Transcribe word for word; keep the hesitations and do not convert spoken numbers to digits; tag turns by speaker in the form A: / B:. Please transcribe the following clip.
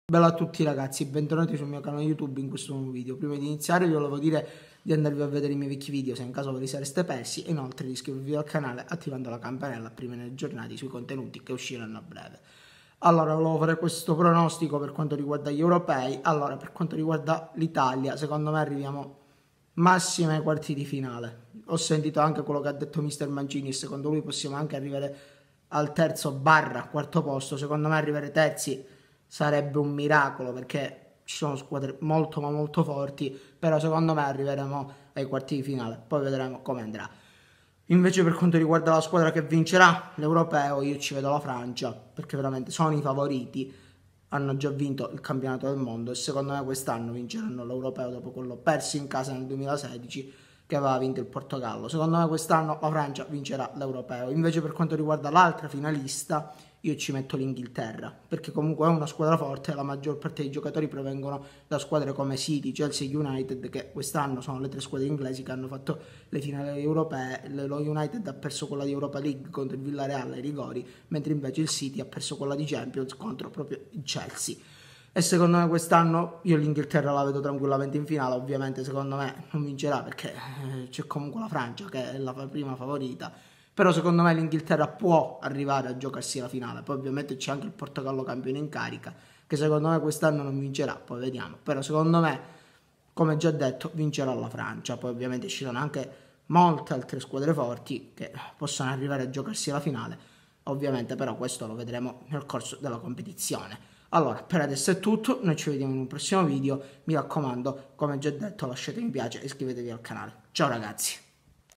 A: Bella a tutti ragazzi, bentornati sul mio canale YouTube in questo nuovo video. Prima di iniziare vi volevo dire di andarvi a vedere i miei vecchi video se in caso ve li sareste persi e inoltre di iscrivervi al canale attivando la campanella prima nelle giornate sui contenuti che usciranno a breve. Allora, volevo fare questo pronostico per quanto riguarda gli europei. Allora, per quanto riguarda l'Italia, secondo me arriviamo massimo ai quarti di finale. Ho sentito anche quello che ha detto mister Mancini e secondo lui possiamo anche arrivare al terzo barra quarto posto. Secondo me arrivare terzi sarebbe un miracolo perché ci sono squadre molto ma molto forti, però secondo me arriveremo ai quarti di finale, poi vedremo come andrà. Invece per quanto riguarda la squadra che vincerà l'Europeo, io ci vedo la Francia, perché veramente sono i favoriti, hanno già vinto il campionato del mondo e secondo me quest'anno vinceranno l'Europeo dopo quello perso in casa nel duemilasedici che aveva vinto il Portogallo. Secondo me quest'anno la Francia vincerà l'Europeo. Invece per quanto riguarda l'altra finalista, io ci metto l'Inghilterra, perché comunque è una squadra forte, la maggior parte dei giocatori provengono da squadre come City, Chelsea e United, che quest'anno sono le tre squadre inglesi che hanno fatto le finali europee. Lo United ha perso quella di Europa League contro il Villarreal ai rigori, mentre invece il City ha perso quella di Champions contro proprio il Chelsea. E secondo me quest'anno io l'Inghilterra la vedo tranquillamente in finale. Ovviamente secondo me non vincerà perché c'è comunque la Francia che è la prima favorita, però secondo me l'Inghilterra può arrivare a giocarsi la finale. Poi ovviamente c'è anche il Portogallo campione in carica che secondo me quest'anno non vincerà, poi vediamo. Però secondo me, come già detto, vincerà la Francia. Poi ovviamente ci sono anche molte altre squadre forti che possono arrivare a giocarsi la finale, ovviamente, però questo lo vedremo nel corso della competizione. Allora, per adesso è tutto, noi ci vediamo in un prossimo video. Mi raccomando, come già detto, lasciate mi piace e iscrivetevi al canale. Ciao ragazzi!